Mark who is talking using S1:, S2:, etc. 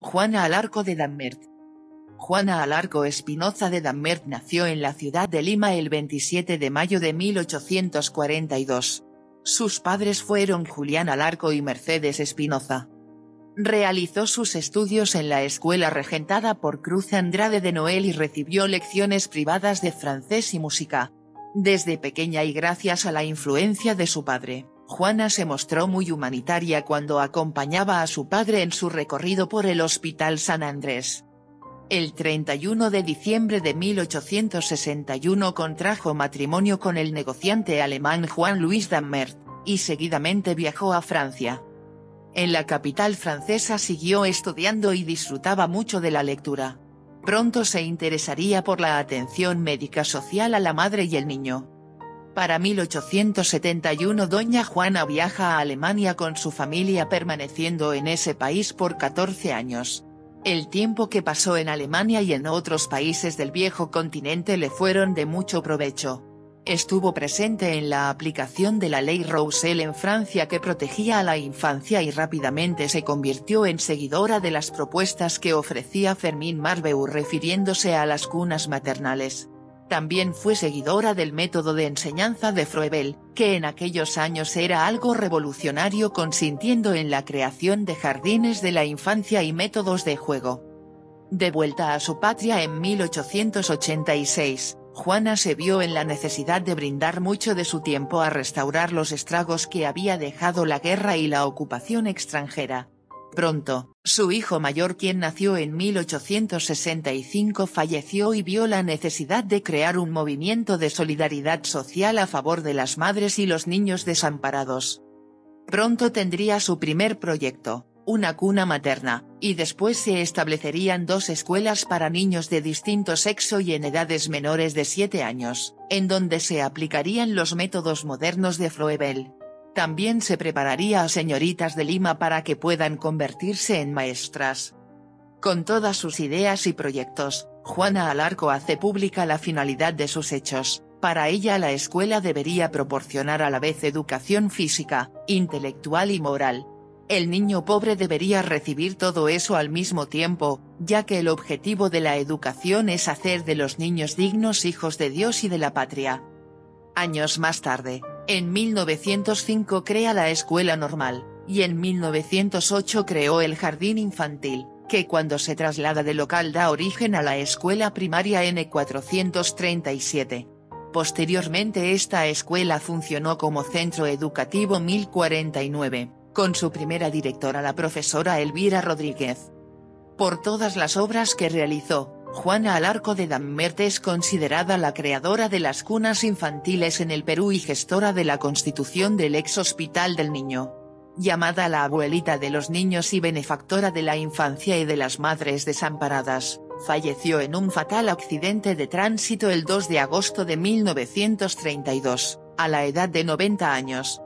S1: Juana Alarco de Dammert. Juana Alarco Espinoza de Dammert nació en la ciudad de Lima el 27 de mayo de 1842. Sus padres fueron Julián Alarco y Mercedes Espinoza. Realizó sus estudios en la escuela regentada por Cruz Andrade de Noel y recibió lecciones privadas de francés y música. Desde pequeña y gracias a la influencia de su padre, Juana se mostró muy humanitaria cuando acompañaba a su padre en su recorrido por el Hospital San Andrés. El 31 de diciembre de 1861 contrajo matrimonio con el negociante alemán Juan Louis Dammert, y seguidamente viajó a Francia. En la capital francesa siguió estudiando y disfrutaba mucho de la lectura. Pronto se interesaría por la atención médica social a la madre y el niño. Para 1871 doña Juana viaja a Alemania con su familia permaneciendo en ese país por 14 años. El tiempo que pasó en Alemania y en otros países del viejo continente le fueron de mucho provecho. Estuvo presente en la aplicación de la ley Roussel en Francia que protegía a la infancia y rápidamente se convirtió en seguidora de las propuestas que ofrecía Fermín Marbeau refiriéndose a las cunas maternales. También fue seguidora del método de enseñanza de Froebel, que en aquellos años era algo revolucionario consintiendo en la creación de jardines de la infancia y métodos de juego. De vuelta a su patria en 1886, Juana se vio en la necesidad de brindar mucho de su tiempo a restaurar los estragos que había dejado la guerra y la ocupación extranjera. Pronto, su hijo mayor, quien nació en 1865, falleció y vio la necesidad de crear un movimiento de solidaridad social a favor de las madres y los niños desamparados. Pronto tendría su primer proyecto, una cuna materna, y después se establecerían 2 escuelas para niños de distinto sexo y en edades menores de 7 años, en donde se aplicarían los métodos modernos de Froebel. También se prepararía a señoritas de Lima para que puedan convertirse en maestras. Con todas sus ideas y proyectos, Juana Alarco hace pública la finalidad de sus hechos. Para ella la escuela debería proporcionar a la vez educación física, intelectual y moral. El niño pobre debería recibir todo eso al mismo tiempo, ya que el objetivo de la educación es hacer de los niños dignos hijos de Dios y de la patria. Años más tarde, en 1905 crea la Escuela Normal, y en 1908 creó el Jardín Infantil, que cuando se traslada de local da origen a la Escuela Primaria N437. Posteriormente esta escuela funcionó como Centro Educativo 1049, con su primera directora la profesora Elvira Rodríguez. Por todas las obras que realizó, Juana Alarco de Dammert es considerada la creadora de las cunas infantiles en el Perú y gestora de la constitución del ex Hospital del Niño. Llamada la abuelita de los niños y benefactora de la infancia y de las madres desamparadas, falleció en un fatal accidente de tránsito el 2 de agosto de 1932, a la edad de 90 años.